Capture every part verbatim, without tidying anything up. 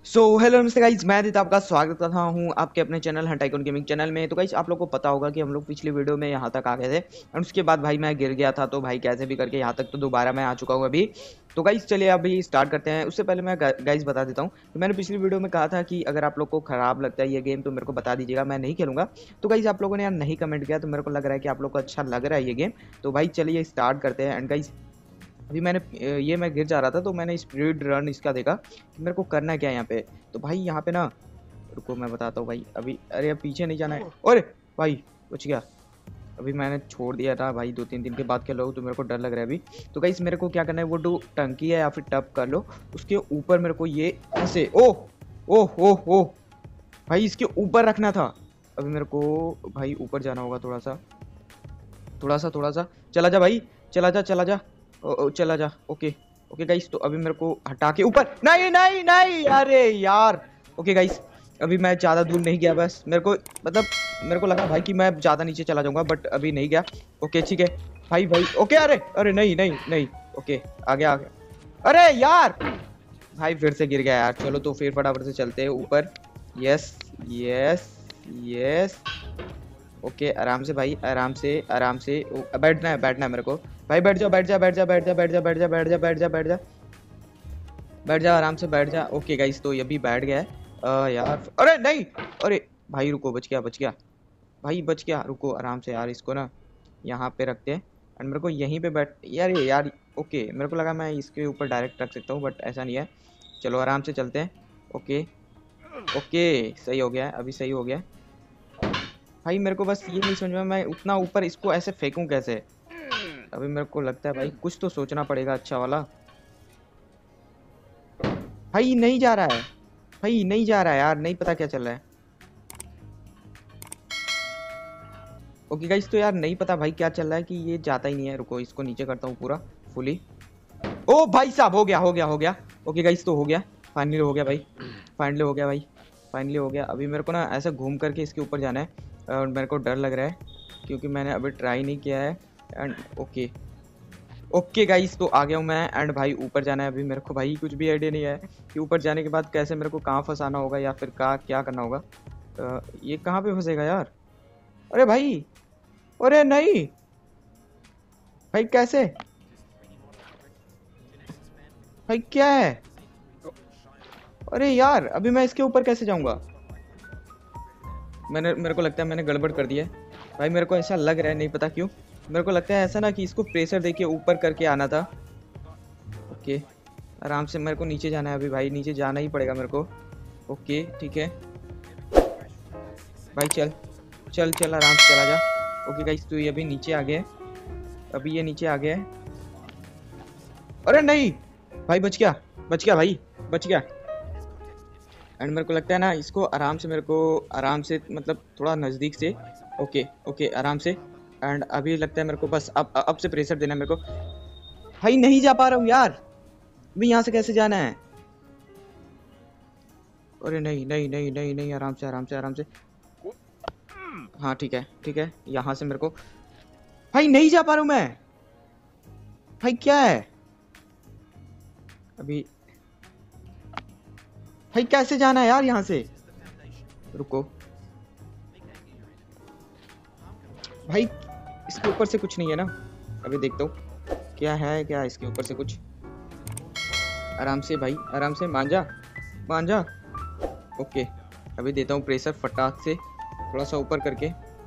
So hello नमस्ते guys, मैं आदित्य आपका स्वागत करता हूँ आपके अपने channel Hunt Icon gaming channel में। तो गाइज आप लोग को पता होगा कि हम लोग पिछली वीडियो में यहाँ तक आ गए थे और उसके बाद भाई मैं गिर गया था। तो भाई कैसे भी करके यहाँ तक तो दोबारा मैं आ चुका हूँ अभी। तो गाइज चलिए अभी स्टार्ट करते हैं। उससे पहले मैं गाइज बता देता हूँ कि मैंने पिछली वीडियो में कहा था कि अगर आप लोग को खराब लगता है ये गेम तो मेरे को बता दीजिएगा, मैं नहीं खेलूंगा। तो गाइज आप लोगों ने यार नहीं कमेंट किया, तो मेरे को लग रहा है कि आप लोग को अच्छा लग रहा है ये गेम। तो भाई चलिए स्टार्ट करते हैं। एंड गाइज अभी मैंने ये मैं गिर जा रहा था तो मैंने स्पीड रन इसका देखा कि मेरे को करना क्या है यहाँ पे। तो भाई यहाँ पे ना, रुको मैं बताता हूँ भाई। अभी अरे अब पीछे नहीं जाना है। अरे भाई बच गया। अभी मैंने छोड़ दिया था भाई, दो तीन दिन के बाद खेलो तो मेरे को डर लग रहा है अभी। तो गाइस मेरे को क्या करना है, वो जो टंकी है या फिर टप कर लो उसके ऊपर मेरे को ये ऐसे ओह ओह ओह ओह भाई इसके ऊपर रखना था। अभी मेरे को भाई ऊपर जाना होगा, थोड़ा सा थोड़ा सा थोड़ा सा चला जा भाई, चला जा चला जा ओ, ओ, चला जा। ओके ओके गाइस, तो अभी मेरे को हटा के ऊपर, नहीं नहीं नहीं, अरे यार। ओके गाइस अभी मैं ज़्यादा दूर नहीं गया, बस मेरे को मतलब मेरे को लगा भाई कि मैं ज़्यादा नीचे चला जाऊंगा, बट अभी नहीं गया। ओके ठीक है भाई भाई। ओके अरे अरे नहीं नहीं नहीं। ओके आ गया आ गया। अरे यार भाई फिर से गिर गया यार। चलो तो फिर फटाफट से चलते हैं ऊपर। Yes yes yes. ओके आराम से भाई, आराम से आराम से बैठना है बैठना है मेरे को। भाई बैठ जा बैठ जा बैठ जा बैठ जा बैठ जा बैठ जा बैठ जा बैठ जा बैठ जा बैठ जा आराम से बैठ जा। ओके गाइस तो ये भी बैठ गया है यार। अरे नहीं, अरे भाई रुको, बच गया बच गया भाई बच गया। रुको आराम से यार, इसको ना यहाँ पे रखते हैं एंड मेरे को यहीं पे बैठ यार ये यार। ओके मेरे को लगा मैं इसके ऊपर डायरेक्ट रख सकता हूँ, बट ऐसा नहीं है। चलो आराम से चलते हैं। ओके ओके सही हो गया है, अभी सही हो गया। भाई मेरे को बस ये नहीं समझ में मैं उतना ऊपर इसको ऐसे फेंकूं कैसे। अभी मेरे को लगता है भाई कुछ तो सोचना पड़ेगा अच्छा वाला। भाई नहीं जा रहा है, भाई नहीं जा रहा है यार, नहीं पता क्या चल रहा है। ओके गाइस तो यार नहीं पता भाई क्या चल रहा है कि ये जाता ही नहीं है। रुको इसको नीचे करता हूँ पूरा फुली। ओ भाई साहब हो गया हो गया हो गया। ओके गाइस तो हो गया, फाइनली हो गया भाई, फाइनली हो गया भाई, फाइनली हो गया। अभी मेरे को ना ऐसे घूम करके इसके ऊपर जाना है और मेरे को डर लग रहा है क्योंकि मैंने अभी ट्राई नहीं किया है। एंड ओके ओके गाइस तो आ गया हूँ मैं। एंड भाई ऊपर जाना है। अभी मेरे को भाई कुछ भी आइडिया नहीं है कि ऊपर जाने के बाद कैसे मेरे को कहाँ फंसाना होगा या फिर कहाँ क्या करना होगा। आ, ये कहाँ पे फंसेगा यार। अरे भाई, अरे नहीं भाई कैसे, भाई क्या है। अरे यार अभी मैं इसके ऊपर कैसे जाऊँगा। मैंने मेरे को लगता है मैंने गड़बड़ कर दिया है भाई। मेरे को ऐसा लग रहा है, नहीं पता क्यों मेरे को लगता है ऐसा ना कि इसको प्रेशर देके ऊपर करके आना था। ओके आराम से मेरे को नीचे जाना है अभी भाई, नीचे जाना ही पड़ेगा मेरे को। ओके ठीक है भाई, चल चल चल आराम से चला जा। ओके गाइस तो ये अभी नीचे आ गया, अभी ये नीचे आ गया है। अरे नहीं भाई बच गया बच गया भाई बच गया। एंड मेरे को लगता है ना इसको आराम से, मेरे को आराम से मतलब थोड़ा नज़दीक से। ओके ओके आराम से। एंड अभी लगता है मेरे को बस अब अब से प्रेशर देना है मेरे को। भाई नहीं जा पा रहा हूँ यार, अभी यहाँ से कैसे जाना है। अरे नहीं नहीं नहीं नहीं नहीं, आराम से आराम से आराम से। हाँ ठीक है ठीक है, यहाँ से मेरे को, भाई नहीं जा पा रहा हूँ मैं। भाई क्या है अभी, भाई कैसे जाना है यार यहाँ से। रुको भाई इसके ऊपर से कुछ नहीं है ना, अभी देखता हूँ क्या है क्या इसके ऊपर से कुछ। आराम से भाई आराम से, मान जा मान जा। ओके अभी देता हूँ प्रेशर फटाक से थोड़ा सा ऊपर करके।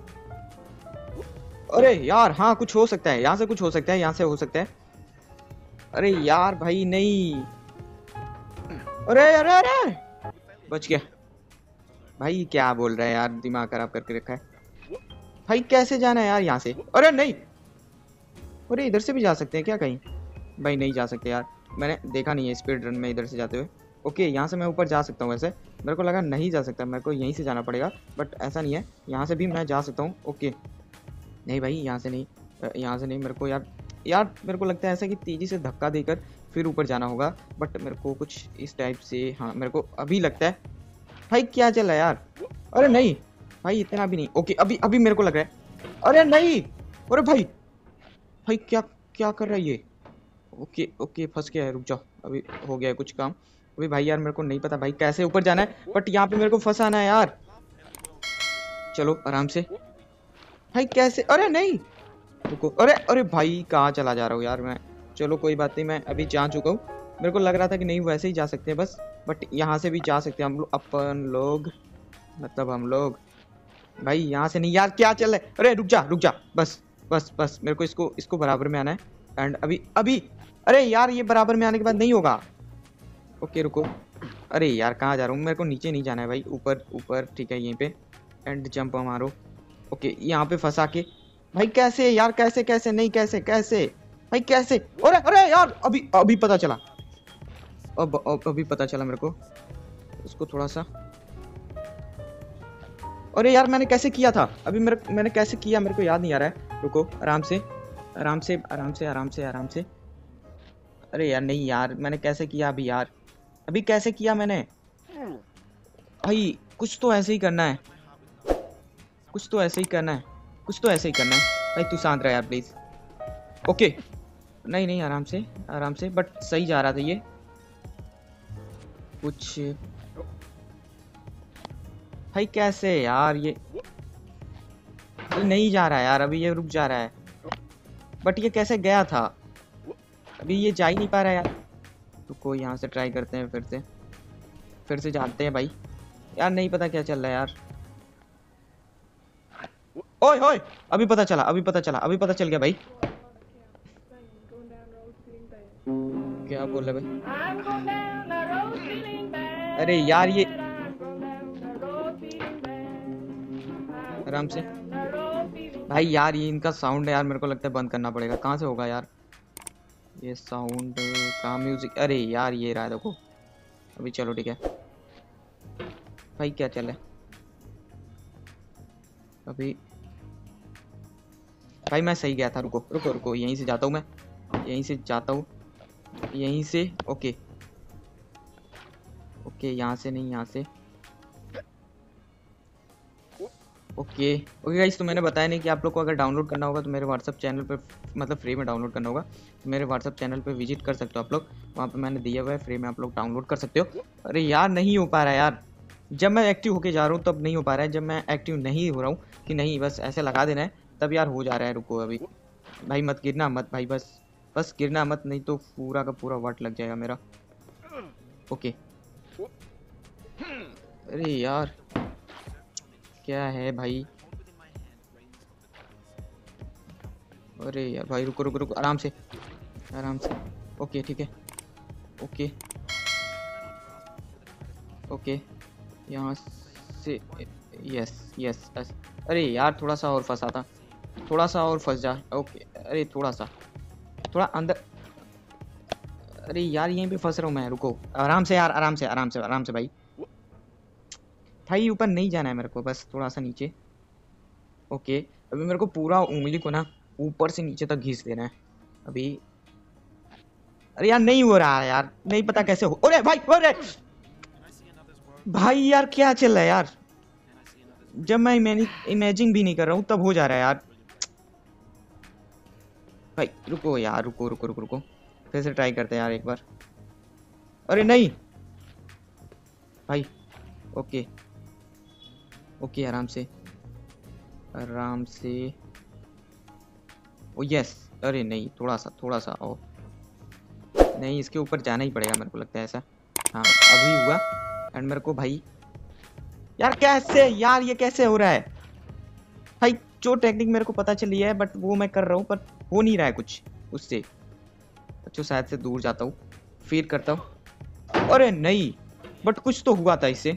अरे यार हाँ कुछ हो सकता है यहाँ से, कुछ हो सकता है यहाँ से हो सकता है। अरे यार भाई नहीं, अरे अरे अरे बच गया। भाई क्या बोल रहा है यार, दिमाग खराब करके रखा है। भाई कैसे जाना है यार यहाँ से। अरे नहीं, अरे इधर से भी जा सकते हैं क्या कहीं। भाई नहीं जा सकते यार, मैंने देखा नहीं है स्पीड रन में इधर से जाते हुए। ओके यहाँ से मैं ऊपर जा सकता हूँ, वैसे मेरे को लगा नहीं जा सकता, मेरे को यहीं से जाना पड़ेगा, बट ऐसा नहीं है, यहाँ से भी मैं जा सकता हूँ। ओके नहीं भाई यहाँ से नहीं, यहाँ से नहीं। मेरे को यार यार मेरे को लगता है ऐसा कि तेज़ी से धक्का देकर फिर ऊपर जाना होगा, बट मेरे को कुछ इस टाइप से, हाँ मेरे को अभी लगता है। भाई क्या चल रहा है यार। अरे नहीं भाई इतना भी नहीं। ओके अभी अभी मेरे को लग रहा है, अरे नहीं, अरे भाई भाई क्या क्या कर रहा है ये। ओके ओके फंस गया है, रुक जाओ अभी हो गया है कुछ काम। अभी भाई यार मेरे को नहीं पता भाई कैसे ऊपर जाना है, बट यहाँ पे मेरे को फंसाना है यार। चलो आराम से भाई, कैसे, अरे नहीं रुको, अरे अरे भाई कहाँ चला जा रहा हूँ यार मैं। चलो कोई बात नहीं, मैं अभी जा चुका हूँ। मेरे को लग रहा था कि नहीं वैसे ही जा सकते हैं बस, बट यहाँ से भी जा सकते हैं हम लोग, अपन लोग मतलब हम लोग। भाई यहाँ से नहीं यार, क्या चल रहा है, अरे रुक जा रुक जा, बस बस बस मेरे को इसको इसको बराबर में आना है। एंड अभी अभी अरे यार ये बराबर में आने के बाद नहीं होगा। ओके रुको, अरे यार कहाँ जा रहा हूँ, मेरे को नीचे नहीं जाना है भाई, ऊपर ऊपर, ठीक है यहीं पे। एंड जंप मारो, ओके यहाँ पे फंसा के। भाई कैसे यार, कैसे कैसे नहीं, कैसे कैसे भाई कैसे, अरे अरे यार अभी अभी पता चला, अब अब अभी पता चला मेरे को। इसको थोड़ा सा, अरे यार मैंने कैसे किया था अभी, मेरे मैंने कैसे किया मेरे को याद नहीं आ रहा है। रुको आराम से आराम से आराम से आराम से आराम से, अरे यार नहीं यार मैंने कैसे किया अभी यार, अभी कैसे किया मैंने भाई। कुछ तो ऐसे ही करना है, कुछ तो ऐसे ही करना है, कुछ तो ऐसे ही करना है भाई। तू शांत रह यार प्लीज। ओके नहीं नहीं आराम से आराम से, बट सही जा रहा था ये कुछ। भाई कैसे यार ये नहीं जा रहा है यार, अभी ये रुक जा रहा है, बट ये कैसे गया था, अभी ये जा ही नहीं पा रहा है यार। रुको यहाँ से ट्राई करते हैं, फिर से फिर से जाते हैं भाई। यार नहीं पता क्या चल रहा है यार। ओए ओए अभी पता चला, अभी पता चला, अभी पता चल गया भाई। क्या बोल रहे भाई, अरे यार ये आराम से भाई, यार ये इनका साउंड है यार, मेरे को लगता है बंद करना पड़ेगा। कहाँ से होगा यार ये साउंड का म्यूजिक, अरे यार ये रहा है देखो अभी। चलो ठीक है भाई, क्या चल रहा है अभी भाई, मैं सही गया था। रुको रुको रुको, यहीं से जाता हूँ मैं, यहीं से जाता हूँ, यहीं से। ओके ओके यहाँ से नहीं, यहाँ से। ओके ओके गाइस, तो मैंने बताया नहीं कि आप लोग को अगर डाउनलोड करना होगा तो मेरे व्हाट्सअप चैनल पे, मतलब फ्री में डाउनलोड करना होगा तो मेरे व्हाट्सअप चैनल पे विजिट कर सकते हो आप लोग। वहाँ पे मैंने दिया हुआ है, फ्री में आप लोग डाउनलोड कर सकते हो। अरे यार नहीं हो पा रहा है यार, जब मैं एक्टिव होके जा रहा हूँ तब नहीं हो पा रहा है, जब मैं एक्टिव नहीं हो रहा हूँ कि नहीं बस ऐसे लगा देना है तब यार हो जा रहा है। रुको अभी भाई, मत गिरना मत भाई, बस बस गिरना मत, नहीं तो पूरा का पूरा वाट लग जाएगा मेरा। ओके अरे यार क्या है भाई, अरे यार भाई रुको रुको रुको, आराम से आराम से। ओके ठीक है, ओके ओके यहाँ से, यस यस यस। अरे यार थोड़ा सा और फंसा था, थोड़ा सा और फंस जा। ओके अरे थोड़ा सा, थोड़ा अंदर, अरे यार यहीं पे फंस रहा हूँ मैं। रुको आराम से यार, आराम से आराम से आराम से भाई। भाई ऊपर नहीं जाना है मेरे को, बस थोड़ा सा नीचे। ओके अभी मेरे को पूरा उंगली को ना ऊपर से नीचे तक घींच देना है अभी। अरे यार नहीं हो रहा है यार, नहीं पता कैसे हो। अरे भाई अरे भाई यार क्या चल रहा है यार, जब मैं इमेजिन भी नहीं कर रहा हूँ तब हो जा रहा है यार। भाई रुको यार, रुको रुको रुको रुको, फिर से ट्राई करते हैं यार एक बार। अरे नहीं भाई, ओके ओके आराम से आराम से। ओ यस, अरे नहीं थोड़ा सा थोड़ा सा ओ नहीं, इसके ऊपर जाना ही पड़ेगा मेरे को लगता है ऐसा। हाँ अभी हुआ। एंड मेरे को भाई यार कैसे यार, ये कैसे हो रहा है भाई। जो टेक्निक मेरे को पता चली है बट वो मैं कर रहा हूँ, पर हो नहीं रहा है कुछ उससे। अच्छा शायद से दूर जाता हूँ फिर करता हूँ। अरे नहीं, बट कुछ तो हुआ था इससे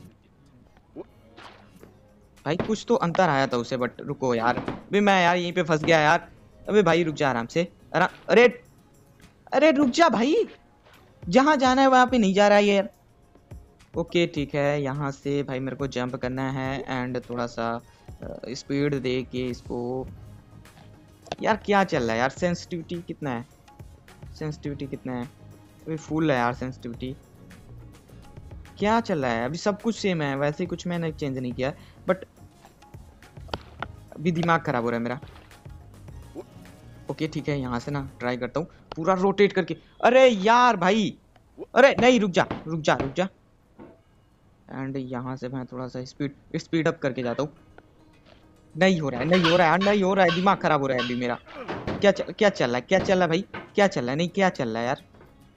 भाई, कुछ तो अंतर आया था उसे। बट रुको यार, अभी मैं यार यहीं पे फंस गया यार। अबे भाई रुक जा आराम से, आराम। अरे अरे रुक जा भाई, जहाँ जाना है वहाँ पे नहीं जा रहा है यार। ओके ठीक है, यहाँ से भाई मेरे को जंप करना है एंड थोड़ा सा स्पीड दे के इसको। यार क्या चल रहा है यार, सेंसिटिविटी कितना है, सेंसिटिविटी कितना है अभी, फुल है यार सेंसिटिविटी। क्या चल रहा है अभी, सब कुछ सेम है वैसे, कुछ मैंने चेंज नहीं किया, बट अभी दिमाग खराब हो रहा है मेरा। ओके ठीक है, यहाँ से ना ट्राई करता हूँ पूरा रोटेट करके। अरे यार भाई अरे नहीं, रुक जा रुक जा रुक जा। एंड यहाँ से मैं थोड़ा सा स्पीड स्पीड अप करके जाता हूँ। नहीं हो रहा है, नहीं हो रहा है यार, नहीं हो रहा है, दिमाग खराब हो रहा है अभी मेरा। क्या चल, क्या चल रहा है, क्या चल रहा है भाई, क्या चल रहा है, नहीं क्या चल रहा है यार।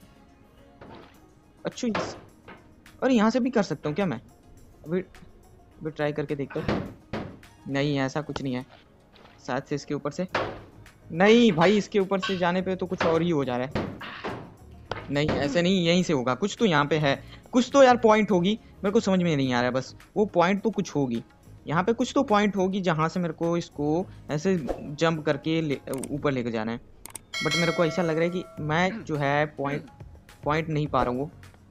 अच्छा इस... और यहाँ से भी कर सकता हूँ क्या मैं? अभी अभी ट्राई करके देखता हूँ। नहीं ऐसा कुछ नहीं है शायद से, इसके ऊपर से नहीं भाई, इसके ऊपर से जाने पे तो कुछ और ही हो जा रहा है। नहीं ऐसे नहीं, यहीं से होगा कुछ तो, यहाँ पे है कुछ तो यार, पॉइंट होगी, मेरे को समझ में नहीं आ रहा है बस, वो पॉइंट तो कुछ होगी यहाँ पे, कुछ तो पॉइंट होगी जहाँ से मेरे को इसको ऐसे जंप करके ले, ऊपर लेके जाना है। बट मेरे को ऐसा लग रहा है कि मैं जो है पॉइंट पॉइंट नहीं पा रहा हूँ वो।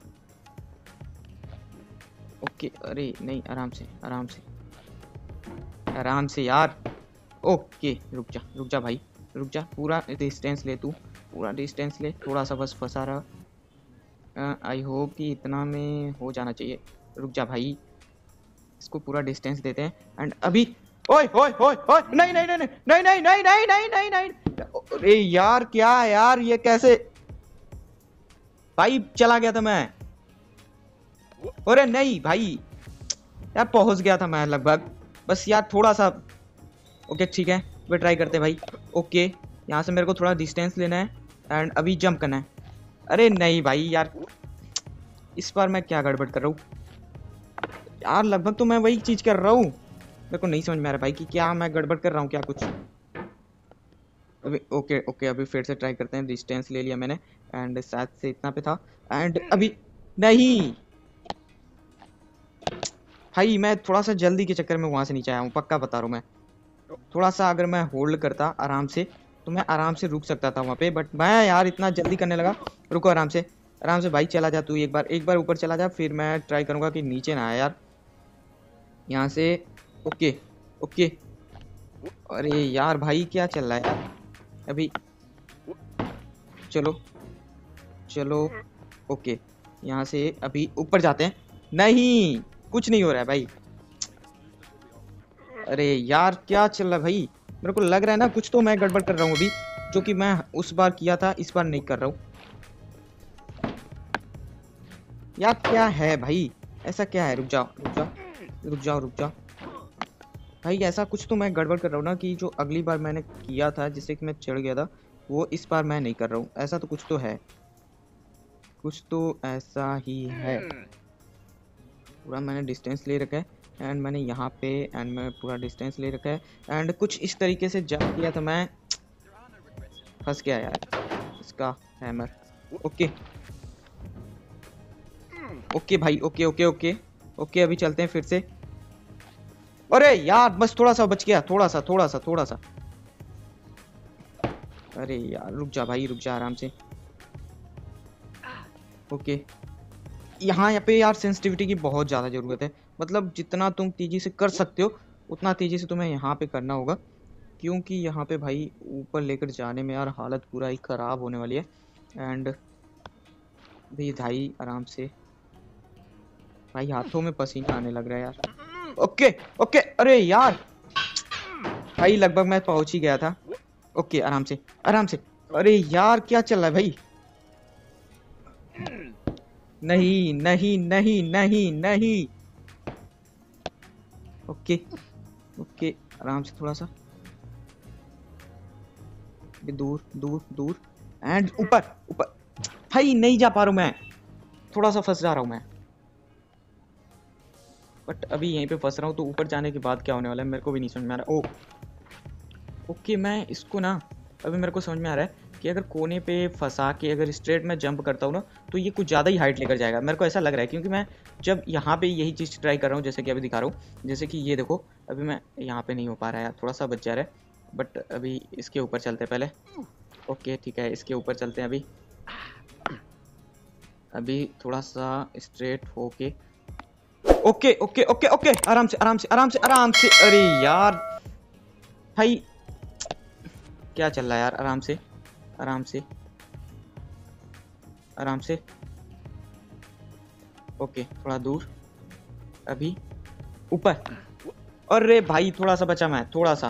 ओके अरे नहीं, आराम से आराम से आराम से यार। ओके रुक जा रुक जा भाई, रुक जा, पूरा डिस्टेंस ले तू, पूरा डिस्टेंस ले, थोड़ा सा बस फंसा रहा। आई होप कि इतना में हो जाना चाहिए। रुक जा भाई, इसको पूरा डिस्टेंस देते हैं। एंड अभी ओए ओए ओए ओए, नहीं नहीं नहीं नहीं नहीं नहीं नहीं नहीं नहीं नहीं, अरे यार क्या यार, ये कैसे भाई, चला गया था मैं। अरे नहीं भाई यार, पहुंच गया था मैं लगभग, बस यार थोड़ा सा। ओके ठीक है, वे ट्राई करते हैं भाई। ओके यहाँ से मेरे को थोड़ा डिस्टेंस लेना है एंड अभी जंप करना है। अरे नहीं भाई यार, इस बार मैं क्या गड़बड़ कर रहा हूँ यार, लगभग तो मैं वही चीज कर रहा हूँ, मेरे को नहीं समझ में आ रहा भाई कि क्या मैं गड़बड़ कर रहा हूँ क्या कुछ। अभी ओके ओके, अभी फिर से ट्राई करते हैं, डिस्टेंस ले लिया मैंने एंड शायद से इतना पे था। एंड अभी नहीं भाई, मैं थोड़ा सा जल्दी के चक्कर में वहां से नीचे आया हूँ, पक्का बता रहा हूँ मैं। थोड़ा सा अगर मैं होल्ड करता आराम से तो मैं आराम से रुक सकता था वहाँ पे, बट मैं यार इतना जल्दी करने लगा। रुको आराम से आराम से भाई, चला जा तू, एक बार एक बार ऊपर चला जा, फिर मैं ट्राई करूँगा कि नीचे ना आए यार यहाँ से। ओके ओके, अरे यार भाई क्या चल रहा है यार अभी, चलो चलो ओके, यहाँ से अभी ऊपर जाते हैं। नहीं कुछ नहीं हो रहा है भाई, अरे यार क्या चल रहा है भाई, मेरे को लग रहा है ना कुछ तो मैं गड़बड़ कर रहा हूँ अभी, जो कि मैं उस बार किया था इस बार नहीं कर रहा हूँ यार। क्या है भाई, ऐसा क्या है, रुक जाओ रुक जाओ रुक जाओ रुक जाओ भाई, ऐसा कुछ तो मैं गड़बड़ कर रहा हूँ ना कि जो अगली बार मैंने किया था जिससे कि मैं चढ़ गया था, वो इस बार मैं नहीं कर रहा हूँ, ऐसा तो कुछ तो है, कुछ तो ऐसा ही है। पूरा मैंने डिस्टेंस ले रखा है एंड मैंने यहाँ पे एंड मैं पूरा डिस्टेंस ले रखा है एंड कुछ इस तरीके से जंप किया था, मैं फंस गया यार इसका हैमर। ओके ओके भाई, ओके ओके ओके ओके, अभी चलते हैं फिर से। अरे यार बस थोड़ा सा बच गया, थोड़ा सा थोड़ा सा थोड़ा सा, अरे यार रुक जा भाई, रुक जा आराम से। ओके यहाँ यहाँ पे यार सेंसिटिविटी की बहुत ज़्यादा ज़रूरत है, मतलब जितना तुम तेज़ी से कर सकते हो उतना तेज़ी से तुम्हें यहाँ पे करना होगा, क्योंकि यहाँ पे भाई ऊपर लेकर जाने में यार हालत पूरा ही ख़राब होने वाली है। एंड भी भाई आराम से भाई, हाथों में पसीना आने लग रहा है यार। ओके ओके, अरे यार भाई लगभग मैं पहुँच ही गया था। ओके आराम से आराम से, अरे यार क्या चल रहा है भाई, नहीं नहीं नहीं नहीं नहीं, ओके ओके आराम से, थोड़ा सा दूर दूर दूर एंड ऊपर ऊपर। भाई नहीं जा पा रहा हूँ मैं, थोड़ा सा फंस जा रहा हूँ मैं, बट अभी यहीं पे फंस रहा हूँ, तो ऊपर जाने के बाद क्या होने वाला है मेरे को भी नहीं समझ में आ रहा। ओ ओके, मैं इसको ना अभी मेरे को समझ में आ रहा है कि अगर कोने पे फंसा के अगर स्ट्रेट में जंप करता हूँ ना तो ये कुछ ज़्यादा ही हाइट लेकर जाएगा, मेरे को ऐसा लग रहा है, क्योंकि मैं जब यहाँ पे यही चीज़ ट्राई कर रहा हूँ जैसे कि अभी दिखा रहा हूँ, जैसे कि ये देखो अभी मैं यहाँ पे नहीं हो पा रहा है यार, थोड़ा सा बच जा रहा है, बट अभी इसके ऊपर चलते हैं पहले। ओके ठीक है, इसके ऊपर चलते हैं अभी, अभी थोड़ा सा स्ट्रेट होके। ओके ओके ओके ओके, आराम से आराम से आराम से आराम से, अरे यार भाई क्या चल रहा है यार, आराम से आराम से आराम से। ओके थोड़ा दूर, अभी ऊपर, अरे भाई थोड़ा सा बचा मैं, थोड़ा सा।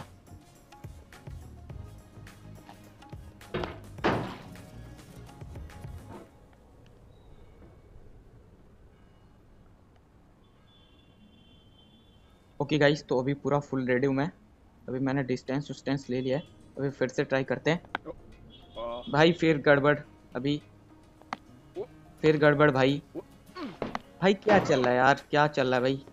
ओके गाइस, तो अभी पूरा फुल रेडी हूँ मैं। अभी मैंने डिस्टेंस डिस्टेंस ले लिया है। अभी फिर से ट्राई करते हैं भाई। फिर गड़बड़, अभी फिर गड़बड़ भाई। भाई क्या चल रहा है यार, क्या चल रहा है भाई,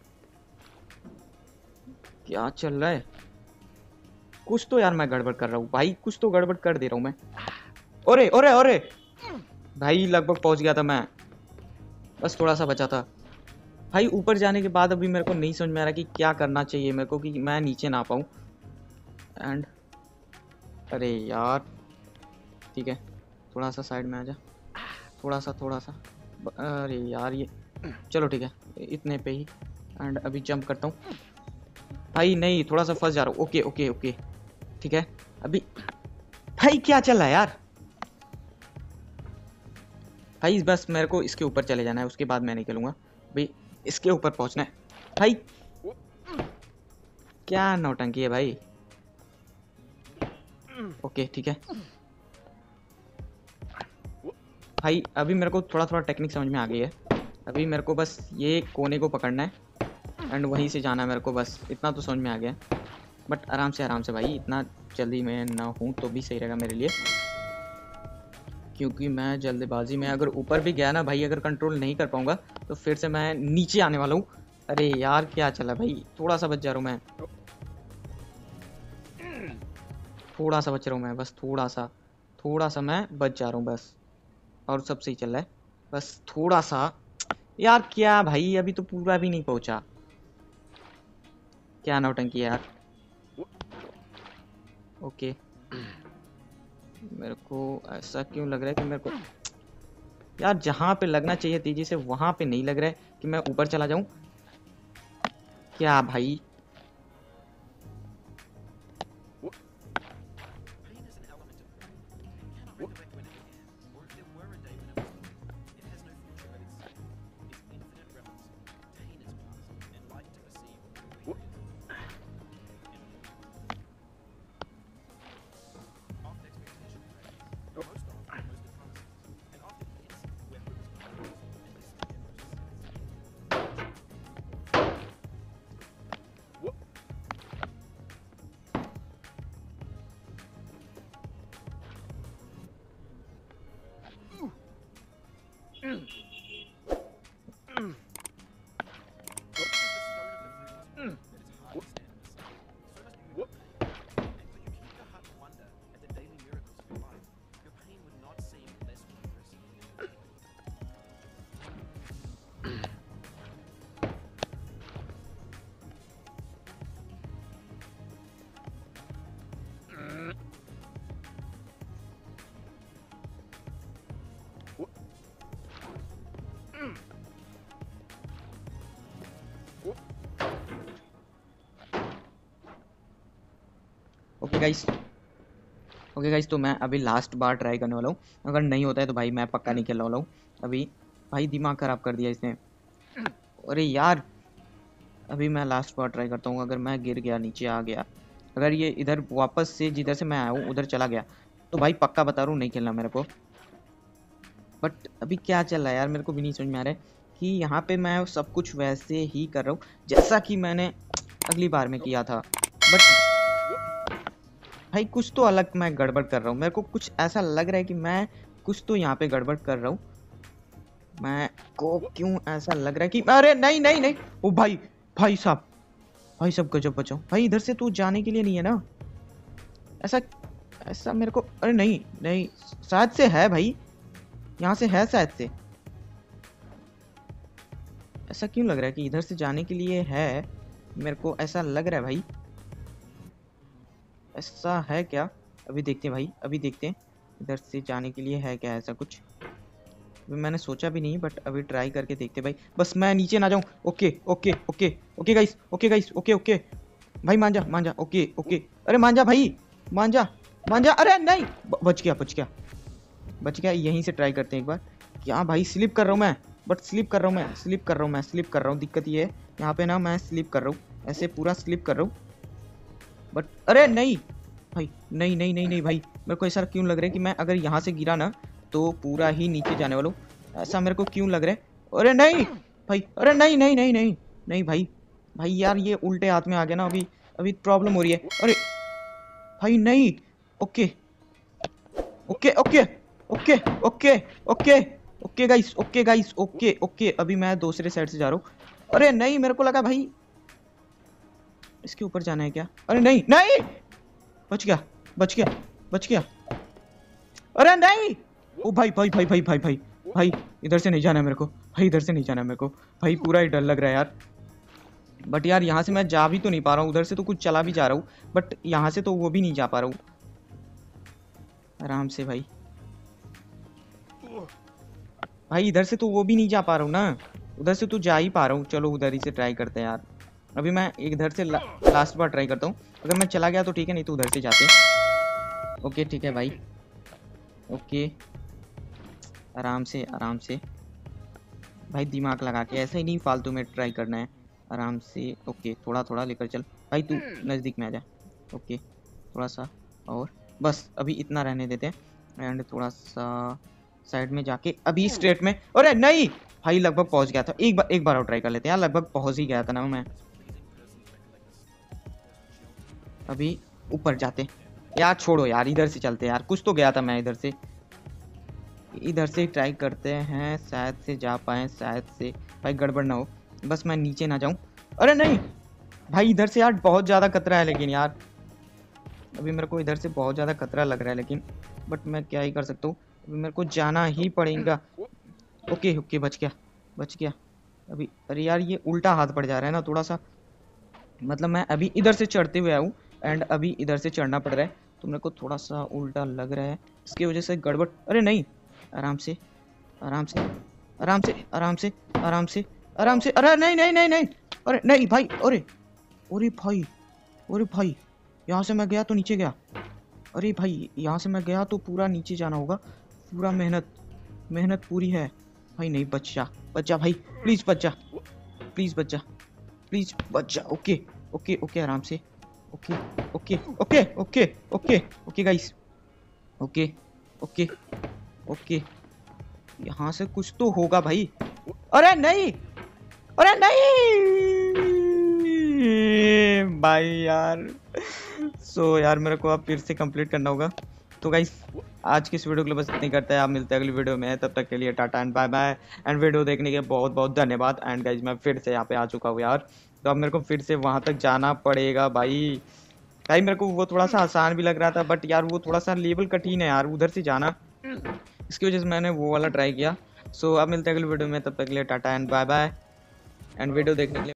क्या चल रहा है? कुछ तो यार मैं गड़बड़ कर रहा हूँ भाई, कुछ तो गड़बड़ कर दे रहा हूँ मैं। ओरे ओरे ओरे भाई, लगभग पहुंच गया था मैं, बस थोड़ा सा बचा था भाई। ऊपर जाने के बाद अभी मेरे को नहीं समझ में आ रहा कि क्या करना चाहिए मेरे को कि मैं नीचे ना पाऊँ। एंड अरे यार ठीक है, थोड़ा सा साइड में आ जा, थोड़ा सा थोड़ा सा। अरे यार ये, चलो ठीक है इतने पे ही। एंड अभी जंप करता हूँ भाई। नहीं, थोड़ा सा फंस जा रहा हूँ। ओके ओके ओके ठीक है। अभी भाई क्या चल रहा है यार भाई, बस मेरे को इसके ऊपर चले जाना है, उसके बाद मैं निकलूंगा भाई। इसके ऊपर पहुंचना है भाई। क्या नौटंकी है भाई। ओके ठीक है भाई। अभी मेरे को थोड़ा थोड़ा टेक्निक समझ में आ गई है। अभी मेरे को बस ये कोने को पकड़ना है एंड वहीं से जाना है मेरे को, बस इतना तो समझ में आ गया। बट आराम से आराम से भाई, इतना जल्दी मैं ना हूँ तो भी सही रहेगा मेरे लिए, क्योंकि मैं जल्दबाजी में अगर ऊपर भी गया ना भाई, अगर कंट्रोल नहीं कर पाऊंगा तो फिर से मैं नीचे आने वाला हूँ। अरे यार क्या चला भाई, थोड़ा सा बच जा रहा हूँ मैं, थोड़ा सा बच रहा हूँ मैं, बस थोड़ा सा थोड़ा सा मैं बच जा रहा हूँ बस, और सब सही चल रहा है। बस थोड़ा सा यार, क्या भाई अभी तो पूरा भी नहीं पहुंचा, क्या नौटंकी है यार। ओके मेरे को ऐसा क्यों लग रहा है कि मेरे को यार जहाँ पे लगना चाहिए तेजी से वहां पे नहीं लग रहा है कि मैं ऊपर चला जाऊं। क्या भाई, ओके गाइस ओके गाइस तो मैं अभी लास्ट बार ट्राई करने वाला हूँ। अगर नहीं होता है तो भाई मैं पक्का नहीं खेलने वाला हूँ अभी। भाई दिमाग ख़राब कर दिया इसने। अरे यार अभी मैं लास्ट बार ट्राई करता हूँ। अगर मैं गिर गया, नीचे आ गया, अगर ये इधर वापस से जिधर से मैं आया हूँ उधर चला गया तो भाई पक्का बता रहा हूँ नहीं खेलना मेरे को। बट अभी क्या चल रहा है यार, मेरे को भी नहीं समझ में आ रहा है कि यहाँ पे मैं सब कुछ वैसे ही कर रहा हूँ जैसा कि मैंने अगली बार में किया था। बट भाई कुछ तो अलग मैं गड़बड़ कर रहा हूँ। मेरे को कुछ ऐसा लग रहा है कि मैं कुछ तो यहाँ पे गड़बड़ कर रहा हूँ। मैं को क्यों ऐसा लग रहा है कि अरे नहीं नहीं नहीं, ओ भाई भाई साहब भाई साहब गजब बचाओ भाई। इधर से तू जाने के लिए नहीं है ना, ऐसा ऐसा मेरे को, अरे नहीं नहीं शायद से है भाई, यहाँ से है शायद से। ऐसा क्यों लग रहा है कि इधर से जाने के लिए है, मेरे को ऐसा लग रहा है भाई। ऐसा है क्या, अभी देखते हैं भाई, अभी देखते हैं इधर से जाने के लिए है क्या ऐसा कुछ। अभी मैंने सोचा भी नहीं बट अभी ट्राई करके देखते भाई, बस मैं नीचे ना जाऊं। Okay okay okay okay guys okay guys okay okay भाई मान जा मान जा। ओके ओके अरे मान जा भाई, मान जा मान जा। अरे नहीं बच गया बच गया बच गया। यहीं से ट्राई करते हैं एक बार। क्या भाई स्लिप कर रहा हूँ मैं, बट स्लिप कर रहा हूँ मैं स्लिप कर रहा हूँ मैं स्लिप कर रहा हूँ। दिक्कत ये है यहाँ पे ना, मैं स्लिप कर रहा हूँ, ऐसे पूरा स्लिप कर रहा हूँ बट अरे नहीं भाई नहीं नहीं नहीं नहीं भाई। मेरे को ऐसा क्यों लग रहा है कि मैं अगर यहाँ से गिरा ना तो पूरा ही नीचे जाने वाला हूँ, ऐसा मेरे को क्यों लग रहा है। अरे नहीं भाई, अरे नहीं नहीं नहीं नहीं नहीं भाई भाई यार ये उल्टे हाथ में आ गया ना, अभी अभी प्रॉब्लम हो रही है। अरे भाई नहीं। Okay okay okay okay okay okay okay guys, okay guys, okay okay. अभी मैं दूसरे साइड से जा रहा हूँ। अरे नहीं, मेरे को लगा भाई इसके ऊपर जाना है क्या। अरे नहीं नहीं, बच गया बच गया बच गया। अरे नहीं, ओ भाई भाई भाई भाई भाई भाई भाई इधर से नहीं जाना है मेरे को, भाई इधर से नहीं जाना है मेरे को। भाई पूरा ही डर लग रहा है यार। बट यार यहाँ से मैं जा भी तो नहीं पा रहा हूँ, उधर से तो कुछ चला भी जा रहा हूँ, बट यहाँ से तो वो भी नहीं जा पा रहा हूँ आराम से। भाई भाई इधर से तो वो भी नहीं जा पा रहा हूँ ना, उधर से तो जा ही पा रहा हूँ। चलो उधर ही से ट्राई करते हैं यार। अभी मैं इधर से ला, लास्ट बार ट्राई करता हूँ। अगर मैं चला गया तो ठीक है, नहीं तो उधर से जाते हैं। ओके ठीक है भाई, ओके आराम से आराम से भाई, दिमाग लगा के, ऐसे ही नहीं फालतू में ट्राई करना है, आराम से। ओके थोड़ा थोड़ा लेकर चल भाई, तू नज़दीक में आ जा। ओके थोड़ा सा और, बस अभी इतना रहने देते हैं। एंड थोड़ा सा साइड में जाके अभी स्ट्रेट में। अरे नहीं भाई, लगभग पहुंच गया था। एक बार एक बार और ट्राई कर लेते हैं यार, लगभग पहुंच ही गया था ना मैं। अभी ऊपर जाते यार, छोड़ो यार, इधर से चलते यार, कुछ तो गया था मैं इधर से। इधर से ट्राई करते हैं, शायद से जा पाए, शायद से भाई गड़बड़ ना हो, बस मैं नीचे ना जाऊं। अरे नहीं भाई, इधर से यार बहुत ज़्यादा खतरा है, लेकिन यार अभी मेरे को इधर से बहुत ज़्यादा खतरा लग रहा है, लेकिन बट मैं क्या ही कर सकता हूँ, अभी मेरे को जाना ही पड़ेगा। ओके ओके बच गया बच गया अभी। अरे यार ये उल्टा हाथ पड़ जा रहा है ना थोड़ा सा, मतलब मैं अभी इधर से चढ़ते हुए आऊँ एंड अभी इधर से चढ़ना पड़ रहा है, तो मेरे को थोड़ा सा उल्टा लग रहा है, इसकी वजह से गड़बड़। अरे नहीं, आराम से आराम से आराम से आराम से आराम से आराम से। अरे नहीं नहीं नहीं नहीं, अरे नहीं भाई, अरे अरे भाई अरे भाई, यहाँ से मैं गया तो नीचे गया। अरे भाई यहाँ से मैं गया तो पूरा नीचे जाना होगा, पूरा मेहनत मेहनत पूरी है भाई। नहीं, बच जा बच जा भाई, प्लीज़ बच जा, प्लीज़ बच जा, प्लीज़ बच जा। ओके ओके ओके आराम से। Okay okay okay okay okay okay guys, okay okay okay, यहाँ से कुछ तो होगा भाई। अरे नहीं, अरे नहीं भाई यार। सो यार मेरे को अब फिर से कंप्लीट करना होगा। तो गाइस आज की इस वीडियो के लिए बस इतनी करते हैं, आप मिलते हैं अगली वीडियो में, तब तक के लिए tata and bye bye. And video देखने के बहुत बहुत धन्यवाद। एंड गाइस मैं फिर से यहाँ पे आ चुका हूँ यार, तो अब मेरे को फिर से वहाँ तक जाना पड़ेगा भाई। भाई मेरे को वो थोड़ा सा आसान भी लग रहा था, बट यार वो थोड़ा सा लेवल कठिन है यार उधर से जाना, इसकी वजह से मैंने वो वाला ट्राई किया। सो अब मिलते हैं अगली वीडियो में, तब तक के लिए tata and bye bye. And video देखने के लिए